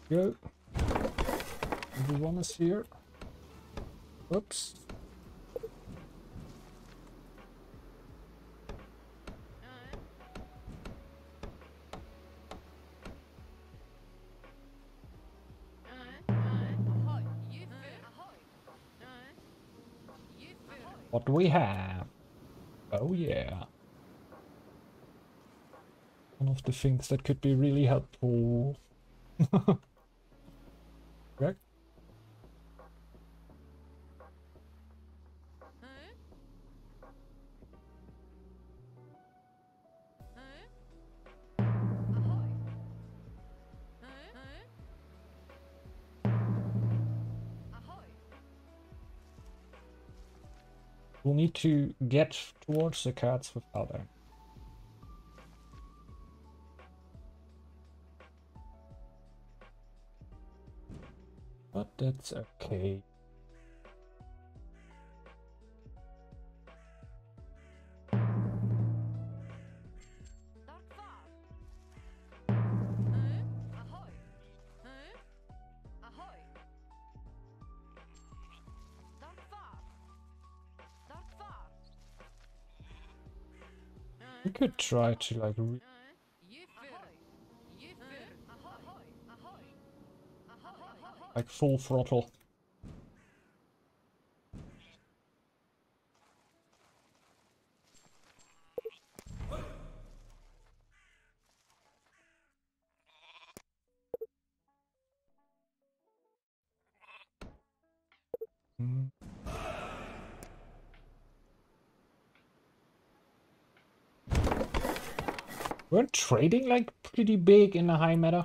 Go. Everyone is here. Oops. What do we have? Oh yeah. One of the things that could be really helpful. Correct? We'll need to get towards the cats without them. But that's okay. We could try to like full throttle. Weren't trading like pretty big in the high meta?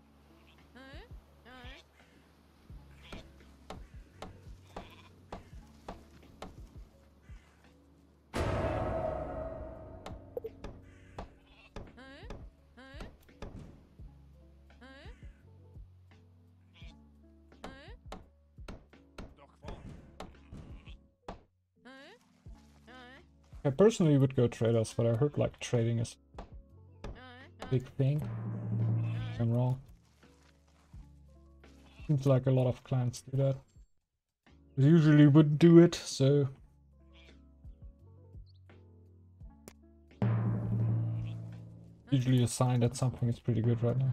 I personally would go traders, but I heard like trading is a big thing. I'm wrong. Seems like a lot of clans do that. I usually wouldn't do it, so usually a sign that something is pretty good right now.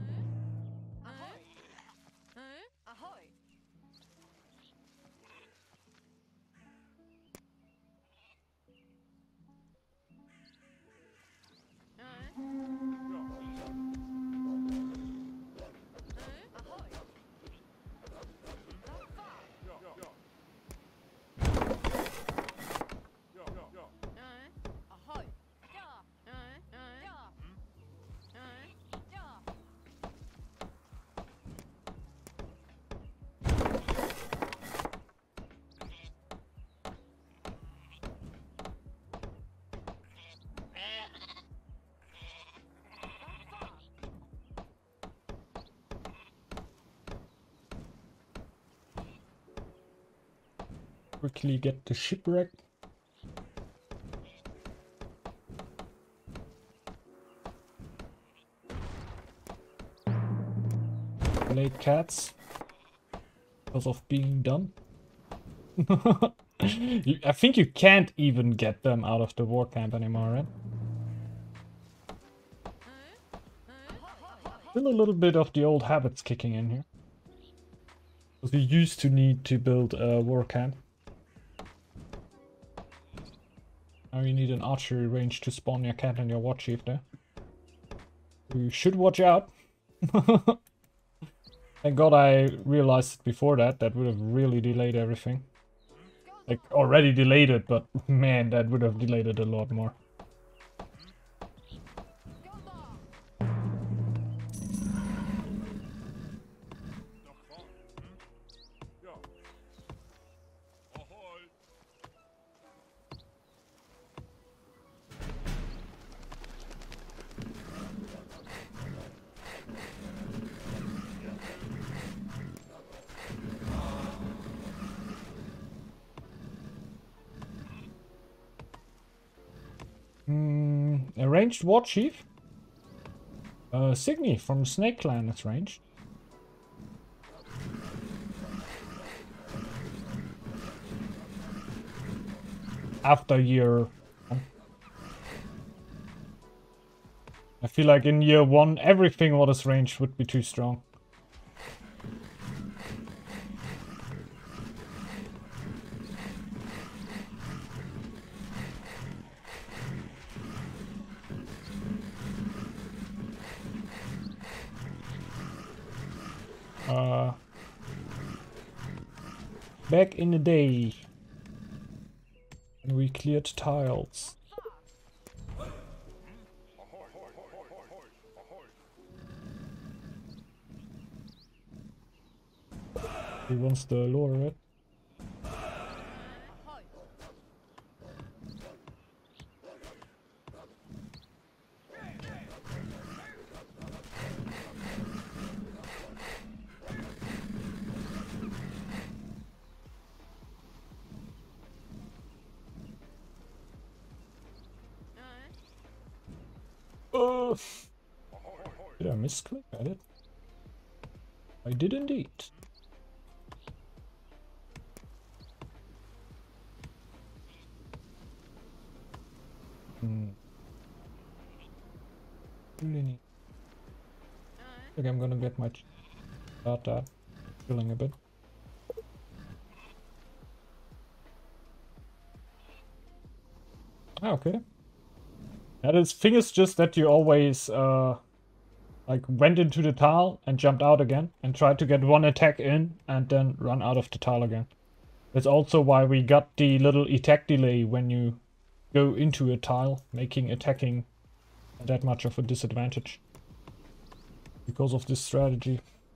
Quickly get the shipwreck. Late cats. Because of being dumb. I think you can't even get them out of the war camp anymore, right? Still a little bit of the old habits kicking in here. Because you used to need to build a war camp. Now you need an archery range to spawn your cat and your war chief there. You should watch out. Thank God I realized it before that. That would have really delayed everything. Like, already delayed it, but man, that would have delayed it a lot more. A ranged war chief? Signy from Snake Clan is ranged. after year 1. I feel like in year 1, everything what is ranged would be too strong. Back in the day, when we cleared tiles. He wants the lower it. Did I misclick at it? I did indeed. Really neat. I think I'm gonna get my data filling a bit. Ah, okay. Yeah, the thing is just that you always like went into the tile and jumped out again and tried to get one attack in and then run out of the tile again. That's also why we got the little attack delay when you go into a tile, making attacking that much of a disadvantage because of this strategy.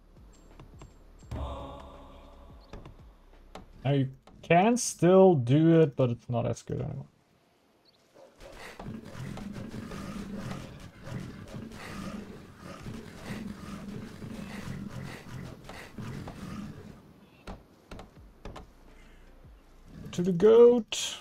Now you can still do it, but it's not as good anymore. To the goat.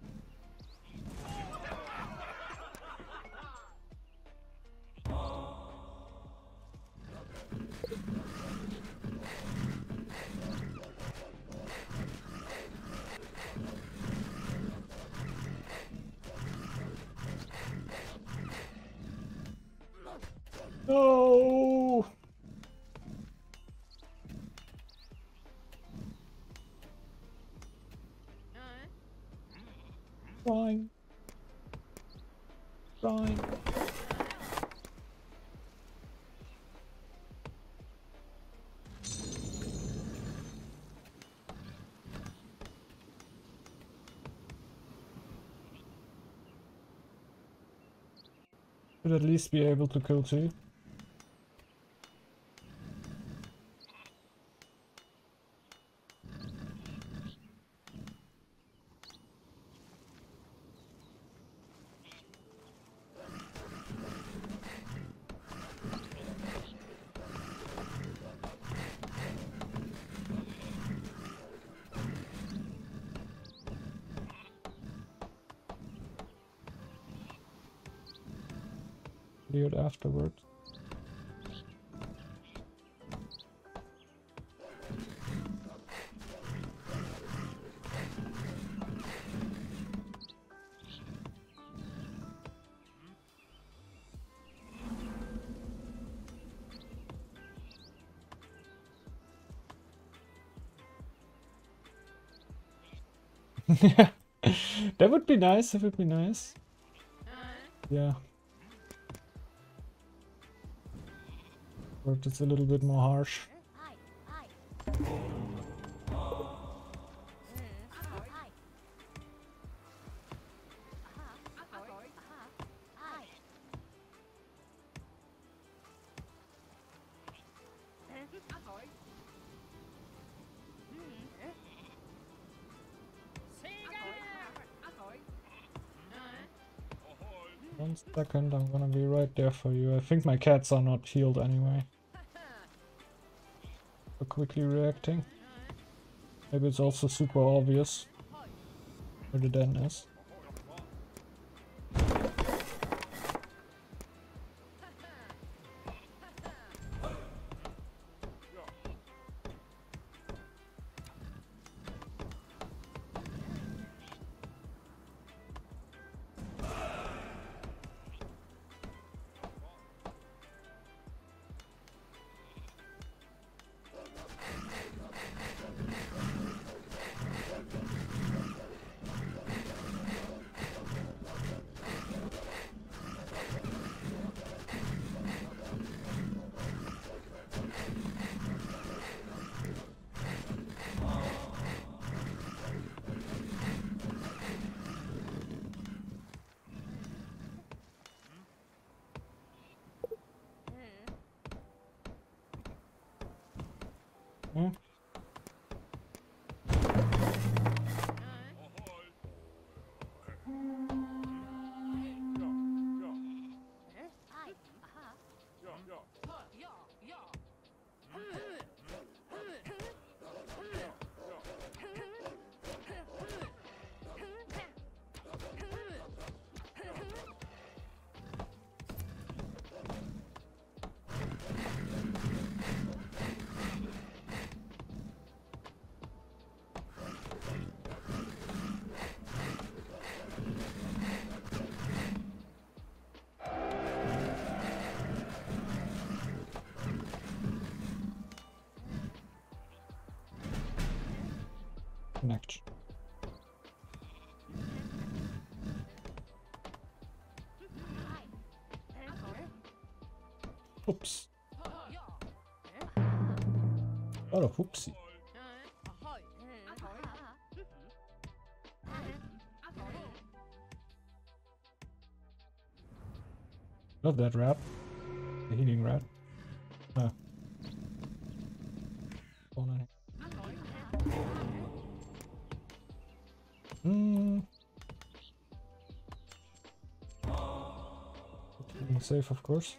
No. Fine. Fine. Should at least be able to kill 2. Cleared afterwards. Yeah, that would be nice. That would be nice. Yeah. But it's a little bit more harsh. One second, I'm gonna be right there for you. I think my cats are not healed anyway. So quickly reacting. Maybe it's also super obvious where the den is. Hmm? Connection. Oops. Oh, whoopsie. Love that rat. The healing rat. Ah. Oh, no. Keeping safe, of course.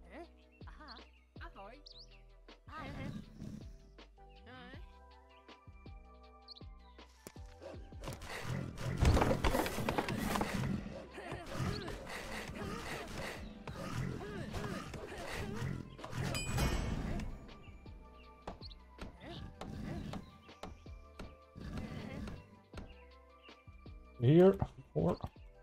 Here, 4.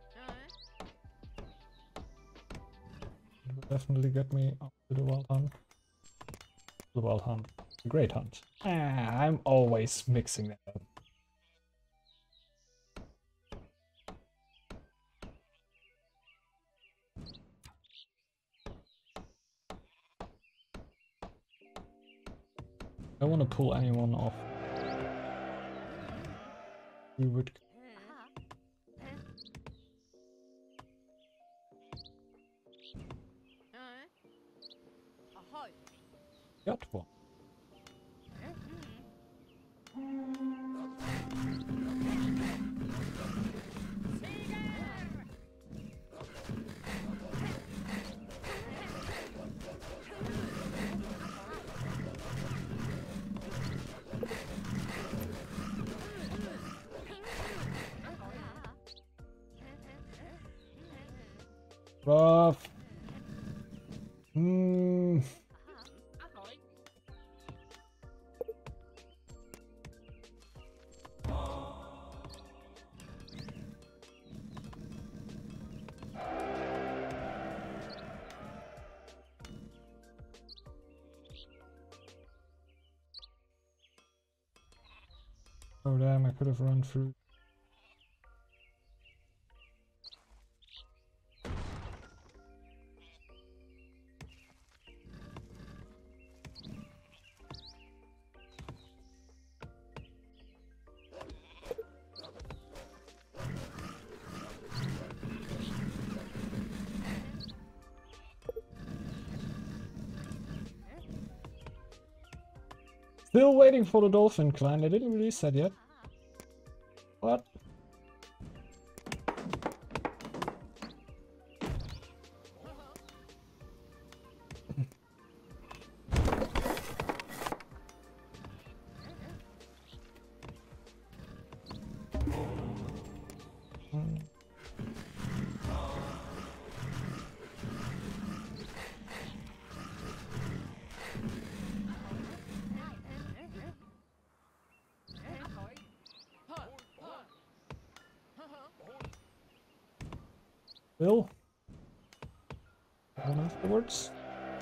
Will definitely get me up to the wild hunt. The wild hunt. The great hunt. Ah, I'm always mixing that up. I don't want to pull anyone off. We would. Got one. Rough. Oh damn, I could have run through. Still waiting for the dolphin clan, they didn't release that yet. What? Bill? One afterwards?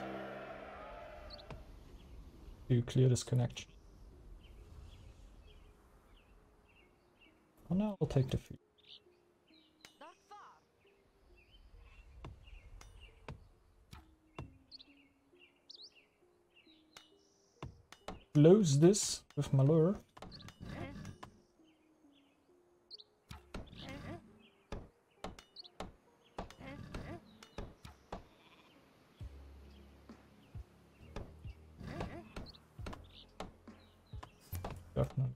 You clear this connection. Oh no, I'll take the feed. Close this with my lure. definitely.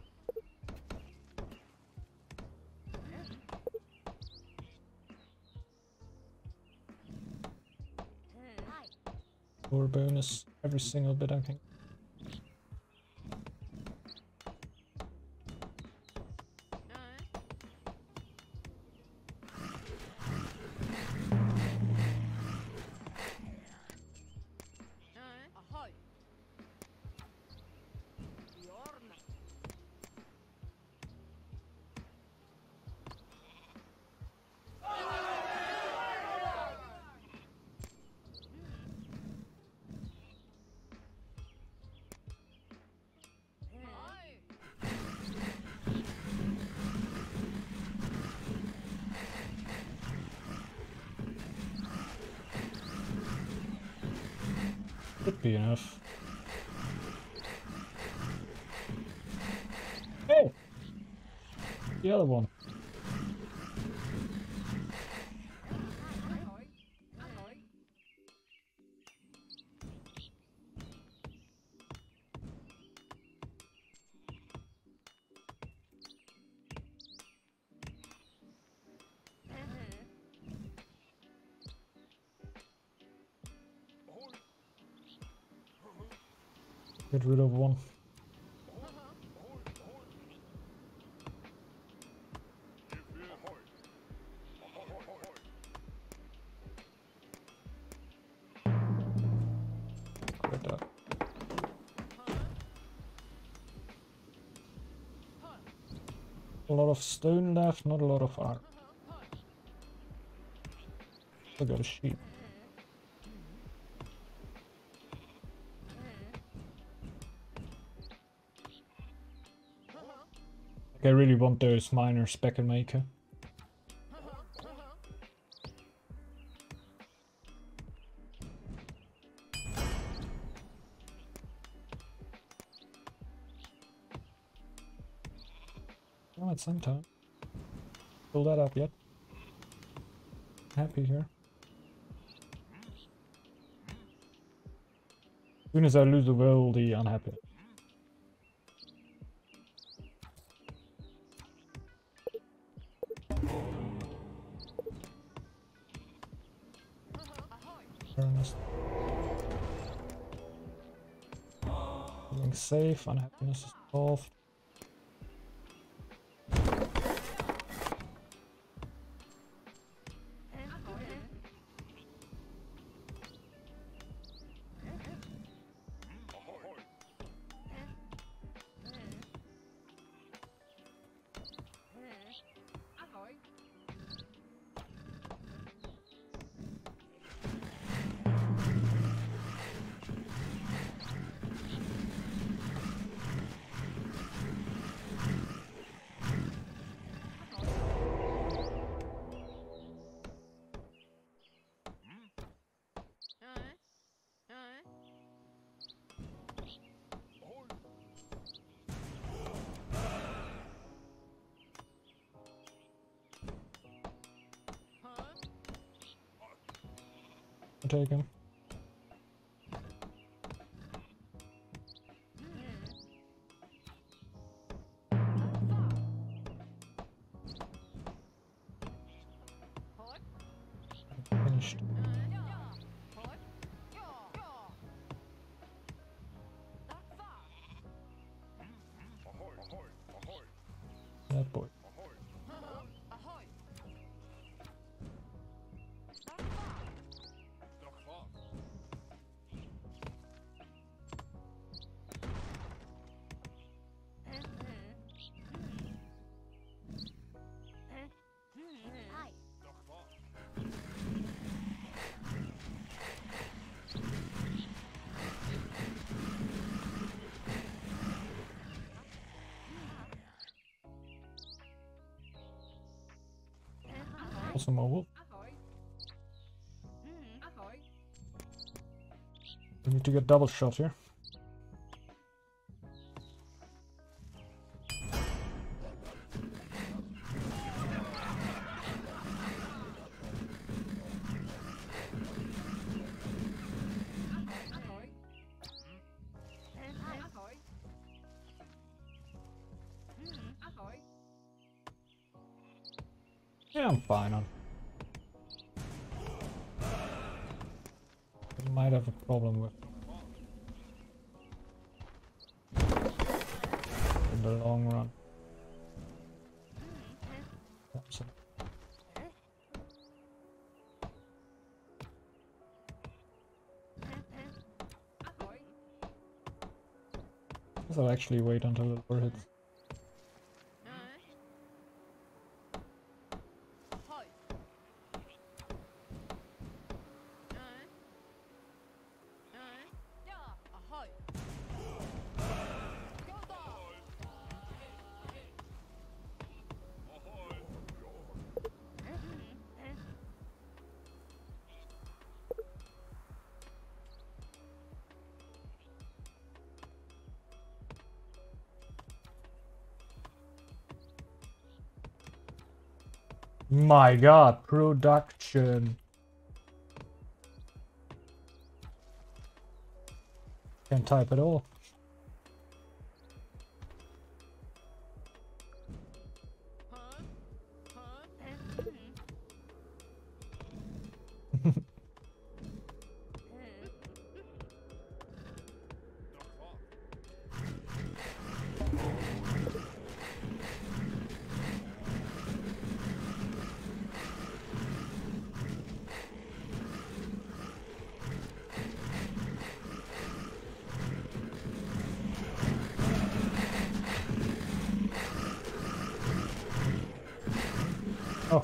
Or bonus every single bit, I think. Should be enough. Hey! The other one. Get rid of one. Quit that. A lot of stone left, not a lot of iron. I got a sheep. I really want those miners back in Maker. Oh, at some time. Fill that up yet. Happy here. As soon as I lose the will, the unhappy. Feeling safe, unhappiness is solved. I'll take him. Finished. That boy. Also mobile. We need to get double shot here. Yeah, I'm fine on. I might have a problem with in the long run. So. Guess I'll actually wait until the door hits. My god, production. Can't type at all. Oh.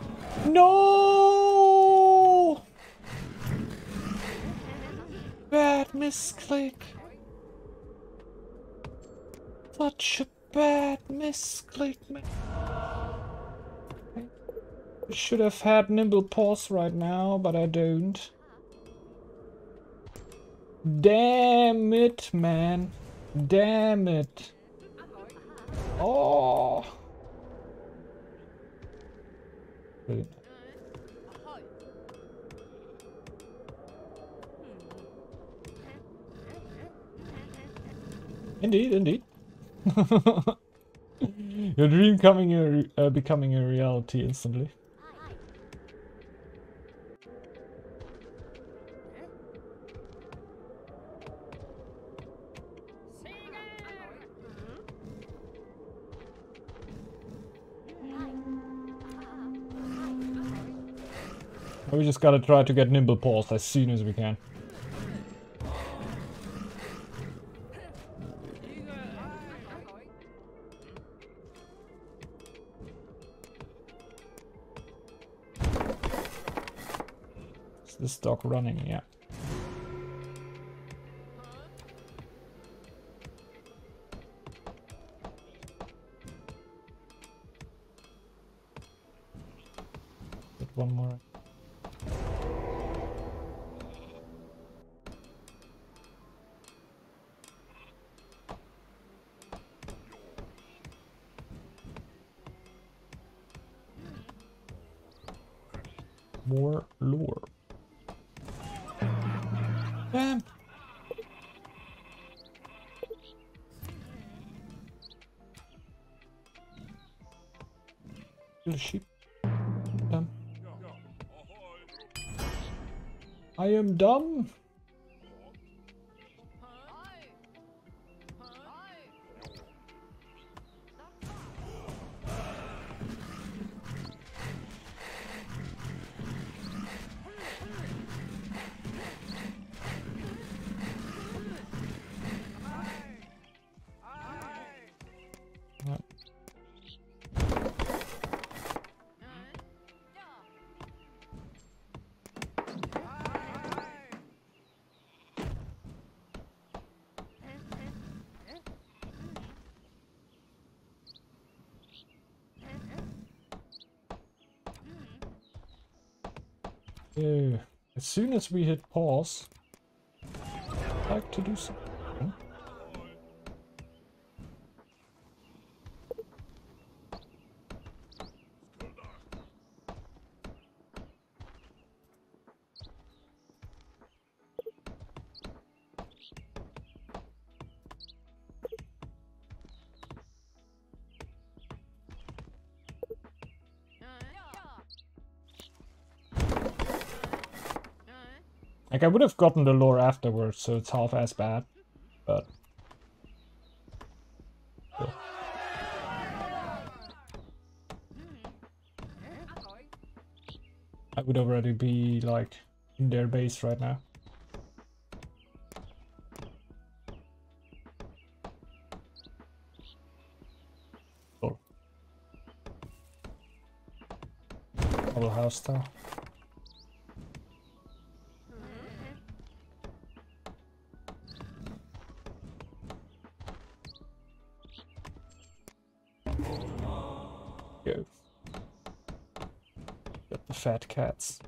No! Bad misclick. Such a bad misclick, man. I should have had nimble paws right now, but I don't. Damn it, man. Damn it. Oh. Brilliant. Indeed, indeed. Your dream becoming a reality instantly. We just gotta try to get nimble paws as soon as we can. Is this dog running? Yeah. Get one more. More lure. Damn. Little sheep. Dumb. I am dumb. As soon as we hit pause, I'd like to do something. Like, I would have gotten the lore afterwards, so it's half as bad. But... Cool. I would already be, like, in their base right now. Cool. Double house though. Go. Got the fat cats.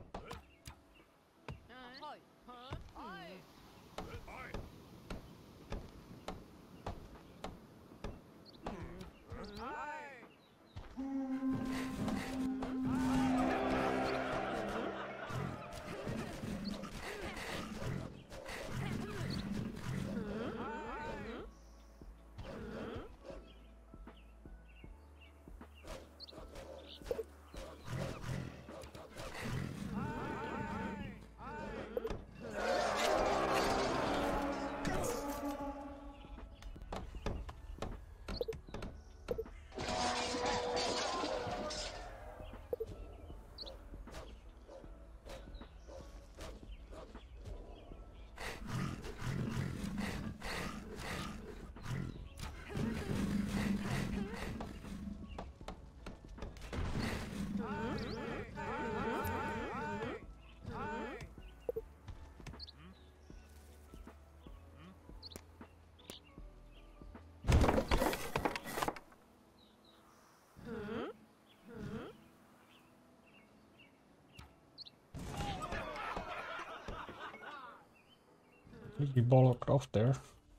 Completely bollocked off there.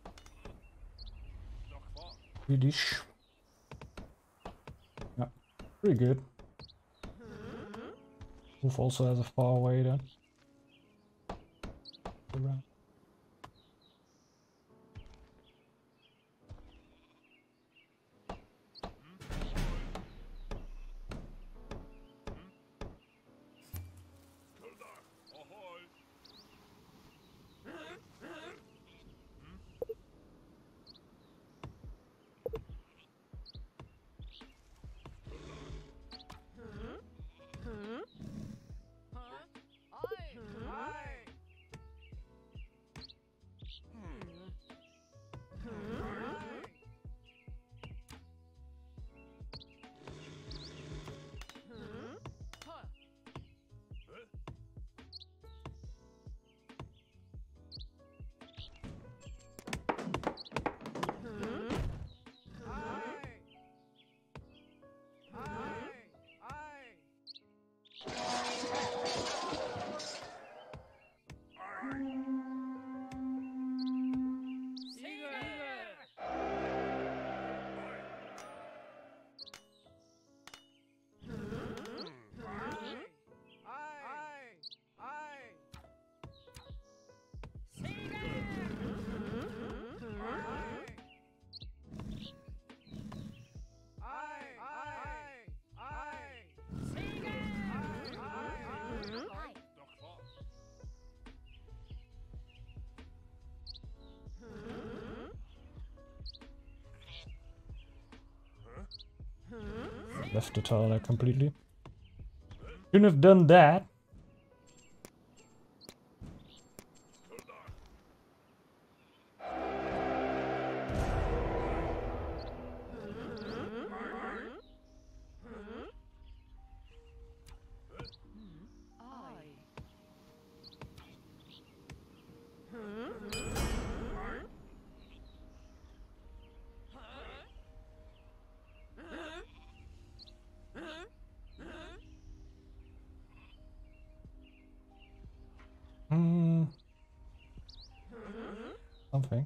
Swedish. Yeah, pretty good. Wolf also has a far away then. Around. Left the tile there completely. Couldn't have done that. Something.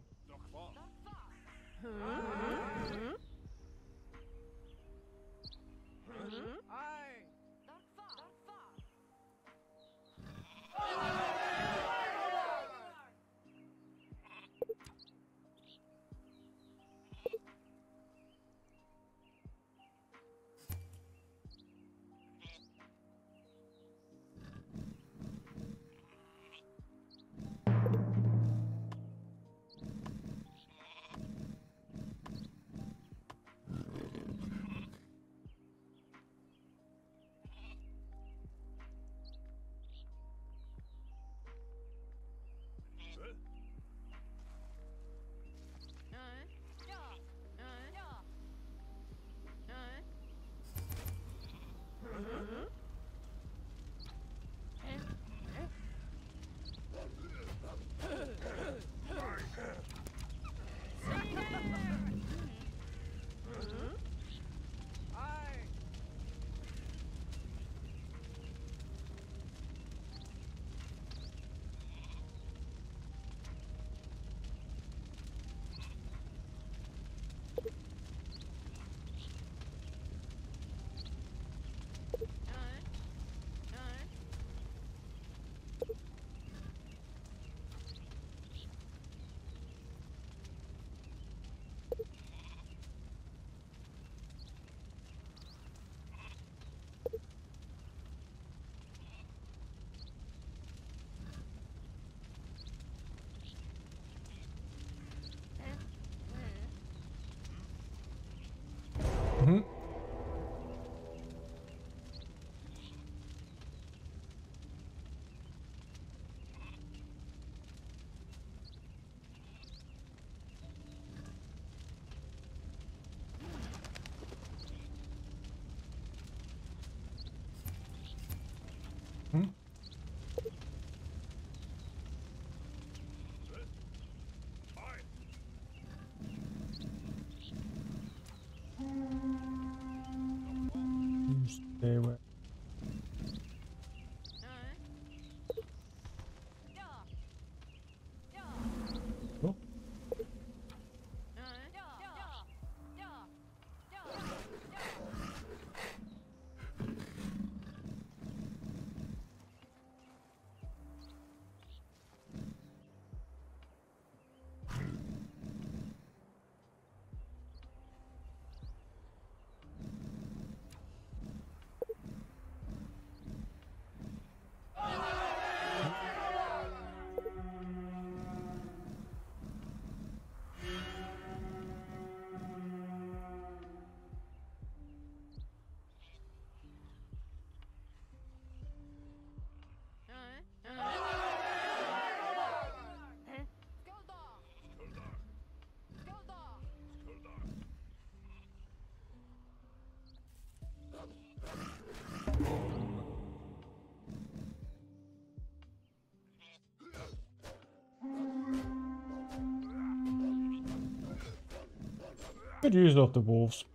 Good use of the wolves.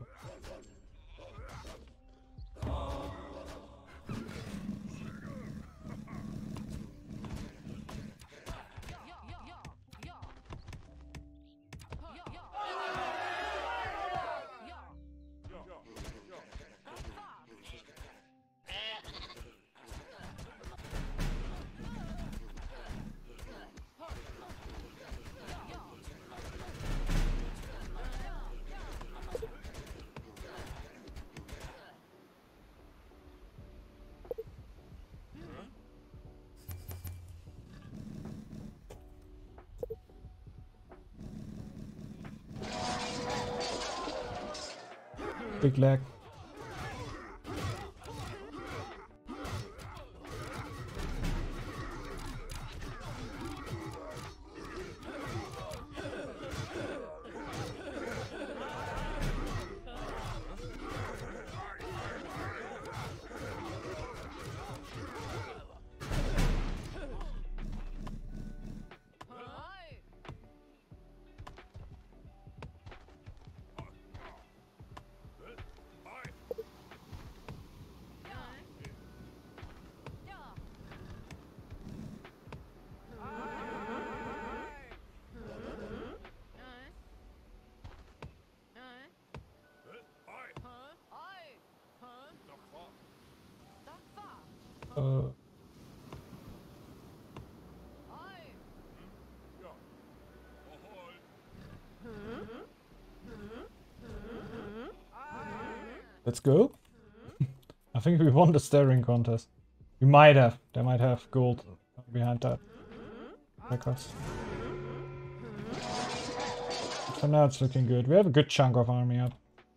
Big lag. Let's go. I think we won the staring contest. We might have. They might have gold behind that. Records. But for now it's looking good. We have a good chunk of army up.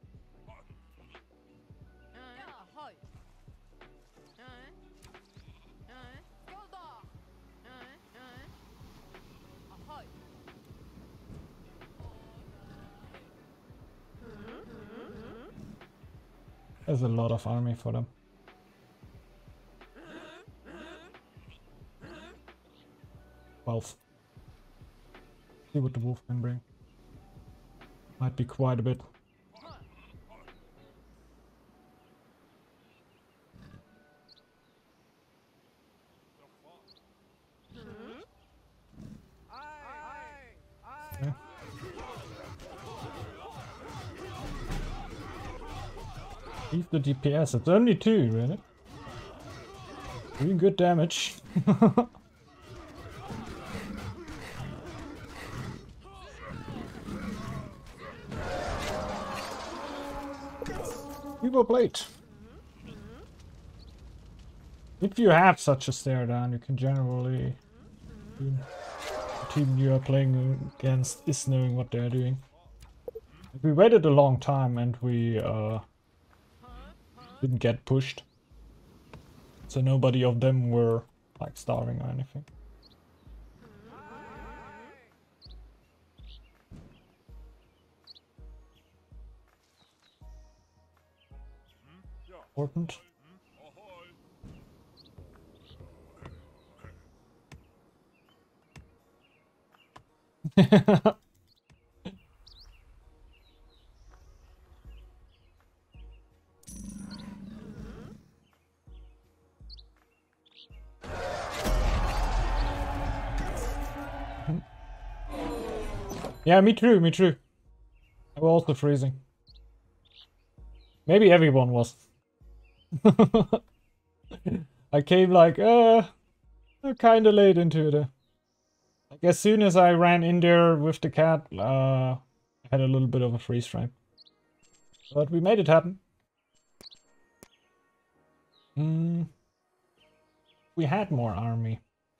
There's a lot of army for them. Wealth. See what the wolf can bring. Might be quite a bit. Okay. Leave the DPS. It's only 2, really. Doing good damage. Evo plate. If you have such a stare down, you can generally. The team you are playing against is knowing what they're doing. We waited a long time and we didn't get pushed. So nobody of them were like starving or anything. Important. Yeah, me too, me too. I was also freezing. Maybe everyone was. I came like, kinda late into it. Like as soon as I ran in there with the cat, I had a little bit of a freeze frame. But we made it happen. We had more army.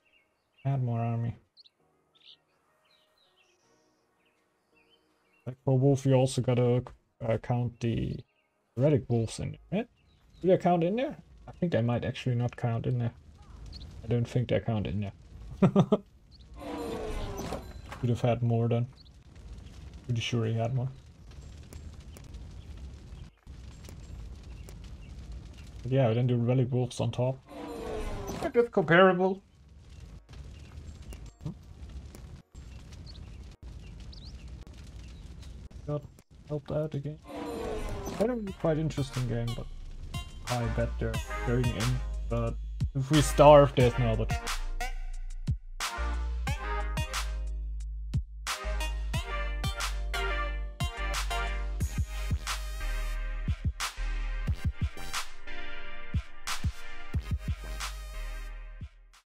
Like for wolf, you also gotta count the relic wolves in there, right? Do they count in there? I think they might actually not count in there. I don't think they count in there. Could have had more then. Pretty sure he had more. But yeah, then the relic wolves on top. A bit comparable. God. help out again. Quite interesting game, but I bet they're going in. But if we starve, there's no other.